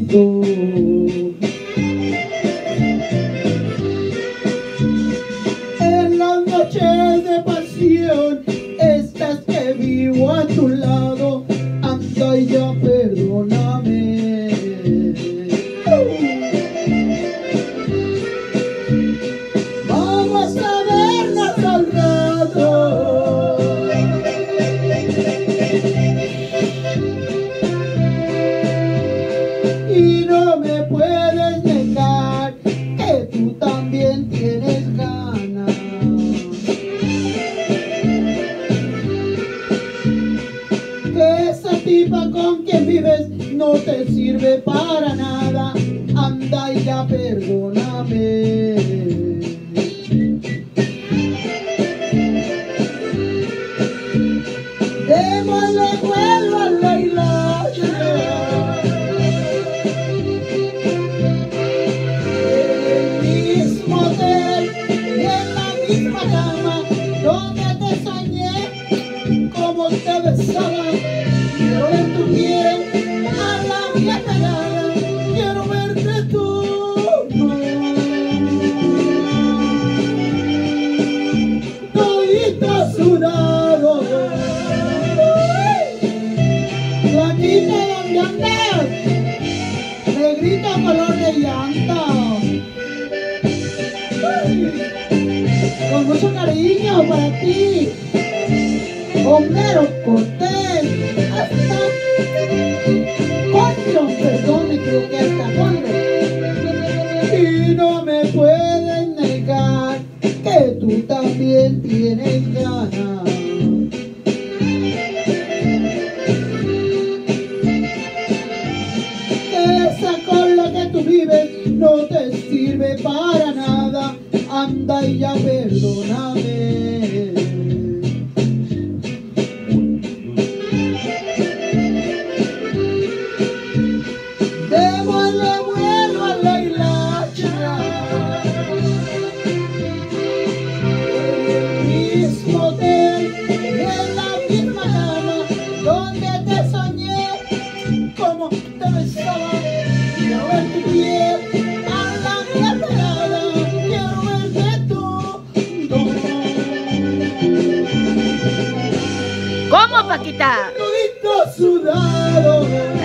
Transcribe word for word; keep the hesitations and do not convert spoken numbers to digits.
corazón. En las noches de pasión, estas que vivo a tu lado, anda y ya perdóname. Vamos a vernos al rato. Y no me puedes negar que tú también tienes ganas. Que esa tipa con quien vives no te sirve para nada. Anda y ya perdóname. Démosle vuelo a la hilacha. En el mismo hotel y en la misma cama donde te soñé, como te besaba. Quiero ver tu piel a la mía pegada. Quiero verte tú. Todito sudado. Blanquita, ¿dónde andas? Negrita color de llanta. Ay, con mucho cariño para ti, Homero Cortés. Hasta coño, perdón, me equivoqué, hasta coño. Y no me puedes negar que tú también tienes ganas. Esa con la que tú vives no te sirve para nada. Anda y ya perdóname. Démosle vuelo a la hilacha. En el mismo hotel y en la misma cama donde te soñé, como te besaba. Quiero ver tu piel a la mía pegada. Quiero verte tú. ¿Cómo, Paquita? Todito sudado.